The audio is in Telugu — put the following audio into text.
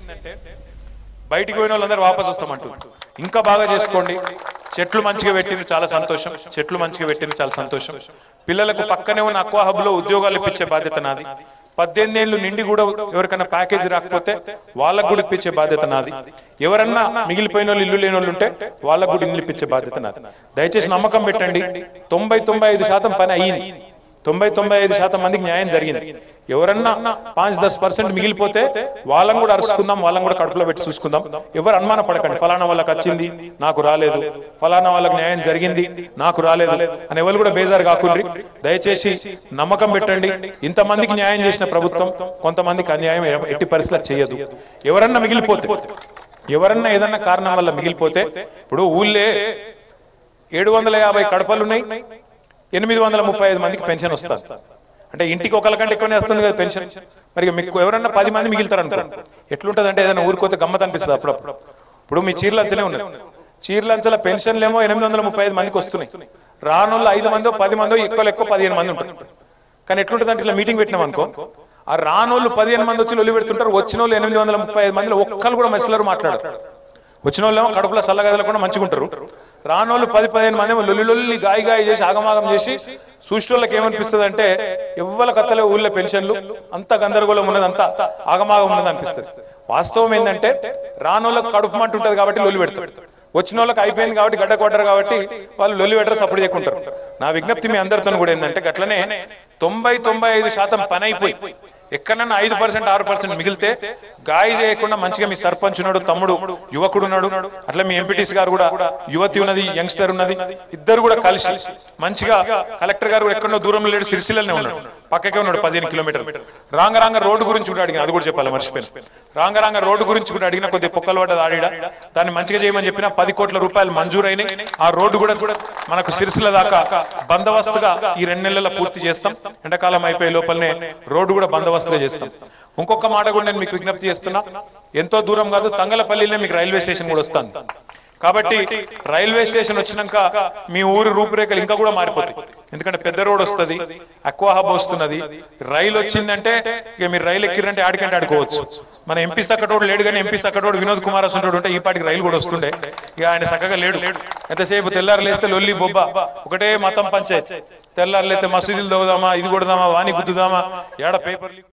బయటికి పోయిన వాళ్ళందరూ వాపస్ వస్తామంటారు. ఇంకా బాగా చేసుకోండి. చెట్లు మంచిగా పెట్టింది చాలా సంతోషం. చెట్లు మంచిగా పెట్టింది చాలా సంతోషం. పిల్లలకు పక్కనే ఉన్న అక్వా హబ్ లో ఉద్యోగాలు ఇప్పించే బాధ్యత నాది. 18 ఏళ్ళు నిండి కూడా ఎవరికైనా ప్యాకేజీ రాకపోతే వాళ్ళకు కూడా ఇప్పించే బాధ్యత నాది. ఎవరన్నా మిగిలిపోయిన వాళ్ళు ఇల్లు లేని వాళ్ళు ఉంటే వాళ్ళకు కూడా ఇల్లు ఇప్పించే బాధ్యత నాది. దయచేసి నమ్మకం పెట్టండి. 90-95% పని అయ్యింది. 90-95% మందికి న్యాయం జరిగింది. ఎవరన్నా 5-10% మిగిలిపోతే వాళ్ళని కూడా అరుచుకుందాం, వాళ్ళని కూడా కడుపులో పెట్టి చూసుకుందాం. ఎవరు అనుమాన పడకండి. ఫలానా వాళ్ళకి వచ్చింది నాకు రాలేదు, ఫలానా వాళ్ళకి న్యాయం జరిగింది నాకు రాలేదు అని ఎవరు కూడా బేజారు కాకుండా దయచేసి నమ్మకం పెట్టండి. ఇంతమందికి న్యాయం చేసిన ప్రభుత్వం కొంతమందికి అన్యాయం ఎట్టి పరిస్థితుల్లో చేయదు. ఎవరన్నా మిగిలిపోతే, ఎవరన్నా ఏదన్నా కారణం వల్ల మిగిలిపోతే, ఇప్పుడు ఊళ్ళే 750 కడపలున్నాయి, 835 మందికి పెన్షన్ వస్తుంది. అంటే ఇంటికి ఒకరికంటే ఎక్కువనే వస్తుంది కదా పెన్షన్. మరి మీకు ఎవరన్నా 10 మంది మిగులుతారు అనుకో ఎట్లుంటుంది అంటే ఏదైనా ఊరికోతే గమ్మత్ అనిపిస్తుంది అప్పుడప్పుడు. ఇప్పుడు మీ చీరలంచలే ఉన్నది. చీరలంచల పెన్షన్లేమో 835 మందికి వస్తున్నాయి. రానుల్లో 5 మందో 10 మందో ఎక్కువ 15 మంది ఉంటారు. కానీ ఎట్లుంటుంది అంటే ఇట్లా మీటింగ్ పెట్టినాం అనుకో, ఆ రానోళ్ళు 15 మంది వచ్చి లొల్లి పెడుతుంటారు. వచ్చిన వాళ్ళు 835 మందిలో ఒక్కరు కూడా మనుషులు మాట్లాడారు. వచ్చిన వాళ్ళేమో కడుపులో చల్లగదలకుండా మంచిగా ఉంటారు. రానోళ్ళు 10-15 మంది లొల్లి గాయ చేసి ఆగమాగం చేసి సూష్టిళ్ళకి ఏమనిపిస్తుంది అంటే ఎవ్వల కత్తలే ఊళ్ళో పెన్షన్లు అంత గందరగోళం ఉన్నది, అంతా ఆగమాగం ఉన్నది అనిపిస్తుంది. వాస్తవం ఏంటంటే రానోళ్ళకు కడుపు మంట ఉంటుంది కాబట్టి లొల్లి పెడతారు. వచ్చిన వాళ్ళకి అయిపోయింది కాబట్టి గడ్డ కొట్టరు కాబట్టి వాళ్ళు లొల్లి పెట్టరు, సపోర్ట్ చేయకుంటారు. నా విజ్ఞప్తి మీ అందరితో కూడా ఏంటంటే గట్లనే 90-95% పని అయిపోయి ఎక్కడన్నా 5% 6% మిగిలితే గాయ చేయకుండా మంచిగా మీ సర్పంచ్ ఉన్నాడు, తమ్ముడు యువకుడు ఉన్నాడు, అట్లా మీ ఎంపీటీసీ గారు కూడా యువతి ఉన్నది, యంగ్స్టర్ ఉన్నది, ఇద్దరు కూడా కలిసి మంచిగా కలెక్టర్ గారు కూడా ఎక్కడో దూరంలో లేడు, సిరిసిల్లనే ఉన్నాడు, పక్కకే ఉన్నాడు 15 కిలోమీటర్లు. రాంగరాంగ రోడ్డు గురించి కూడా అడిగిన, అది కూడా చెప్పాలి మర్చిపోయాను. రాంగరాంగ రోడ్డు గురించి కూడా అడిగిన, కొద్దిగా పొక్కలు పడ్డది ఆడిడ, దాన్ని మంచిగా చేయమని చెప్పిన 10 కోట్ల రూపాయలు మంజూరైనాయి. ఆ రోడ్డు కూడా మనకు సిరిసిల్ల దాకా బందోబస్తుగా ఈ 2 నెలల్లో పూర్తి చేస్తాం. ఎండాకాలం అయిపోయే లోపలనే రోడ్డు కూడా బందోబస్తుగా చేస్తాం. ఇంకొక మాట కూడా నేను మీకు విజ్ఞప్తి చేస్తున్నా, ఎంతో దూరం కాదు, తంగలపల్లిలో మీకు రైల్వే స్టేషన్ కూడా వస్తాను. కాబట్టి రైల్వే స్టేషన్ వచ్చినాక మీ ఊరు రూపురేఖలు ఇంకా కూడా మారిపోతాయి. ఎందుకంటే పెద్ద రోడ్ వస్తుంది, అక్వా హబ్ వస్తున్నది, రైలు వచ్చిందంటే ఇక మీరు రైలు ఎక్కిరంటే ఆడికంటే ఆడుకోవచ్చు. మన ఎంపీ సక్కటోడు లేడు, కానీ ఎంపీ సక్కటోడు వినోద్ కుమార్ అసంటోడు ఉంటే ఈ పాటికి రైలు కూడా వస్తుండే. ఇక ఆయన చక్కగా లేడు. ఎంతసేపు తెల్లారు లేస్తే లొల్లి బొబ్బ ఒకటే మతం పంచాయతీ. తెల్లారు లేస్తే మసీదులు దోదామా, ఇది కొడదామా, వాణి గుద్దుదామా, ఏడ పేపర్లు